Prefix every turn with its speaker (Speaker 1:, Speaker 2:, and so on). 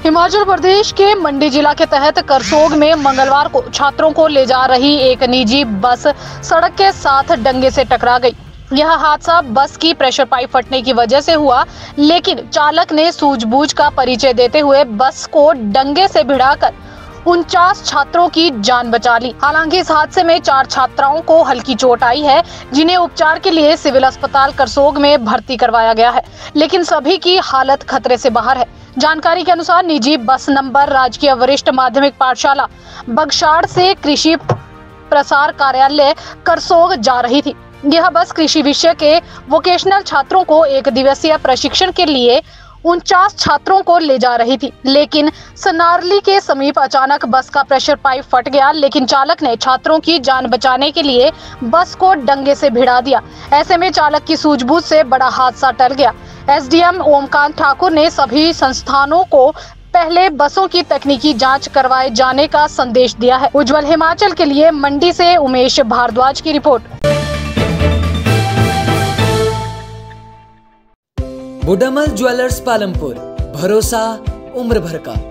Speaker 1: हिमाचल प्रदेश के मंडी जिला के तहत करसोग में मंगलवार को छात्रों को ले जा रही एक निजी बस सड़क के साथ डंगे से टकरा गई। यह हादसा बस की प्रेशर पाइप फटने की वजह से हुआ, लेकिन चालक ने सूझबूझ का परिचय देते हुए बस को डंगे से भिड़ाकर 49 छात्रों की जान बचा ली। हालांकि इस हादसे में 4 छात्राओं को हल्की चोट आई है, जिन्हें उपचार के लिए सिविल अस्पताल करसोग में भर्ती करवाया गया है, लेकिन सभी की हालत खतरे से बाहर है। जानकारी के अनुसार निजी बस नंबर राजकीय वरिष्ठ माध्यमिक पाठशाला बगशाड़ से कृषि प्रसार कार्यालय करसोग जा रही थी। यह बस कृषि विषय के वोकेशनल छात्रों को एक दिवसीय प्रशिक्षण के लिए 49 छात्रों को ले जा रही थी, लेकिन सनारली के समीप अचानक बस का प्रेशर पाइप फट गया। लेकिन चालक ने छात्रों की जान बचाने के लिए बस को डंगे से भिड़ा दिया। ऐसे में चालक की सूझबूझ से बड़ा हादसा टल गया। एसडीएम ओमकांत ठाकुर ने सभी संस्थानों को पहले बसों की तकनीकी जांच करवाए जाने का संदेश दिया है। उज्जवल हिमाचल के लिए मंडी से उमेश भारद्वाज की रिपोर्ट।
Speaker 2: बुडामल ज्वेलर्स पालमपुर, भरोसा उम्र भर का।